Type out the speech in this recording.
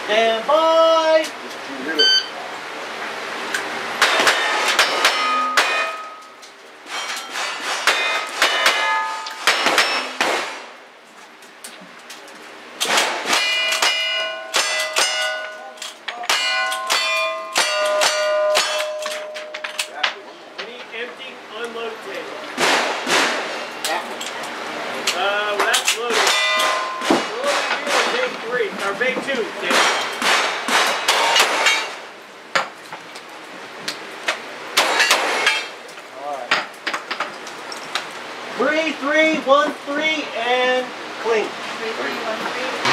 Stand by. Big two, Dan. 3, 3, 1, 3, and clean. 3, 3, 1, 3.